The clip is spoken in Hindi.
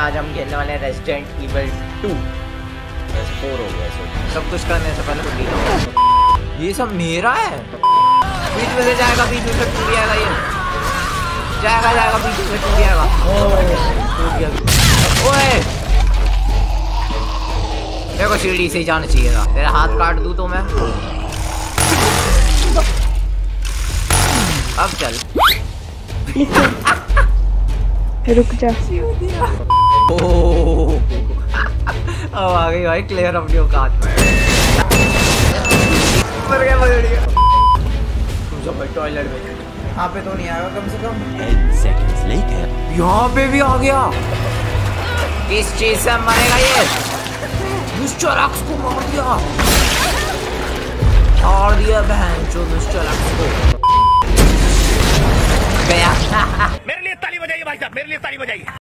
आज हम खेलने वाले हैं रेजिडेंट इविल 2। 4 हो गया सब कुछ करने से पहले खुद ये सब मेरा है। बीच में से जाएगा, बीच में से टूट जाएगा, ये जाएगा बीच में से टूट जाएगा। ओए देखो सीढ़ी से ही जाना चाहिए था। तेरा हाथ काट दूं तो मैं अब चल। रुक जा। अब आ गई भाई क्लियर अपनी औकात में। मर गया भाई टॉयलेट में। यहाँ पे तो नहीं आएगा कम से कम। 10 seconds later यहाँ पे भी आ गया। किस चीज से मरेगा ये? मिस्टर एक्स को मार दिया। और दिया बहन जो मिस्टर एक्स को गया। मेरे लिए ताली बजाइए भाई साहब, मेरे लिए ताली बजाइए।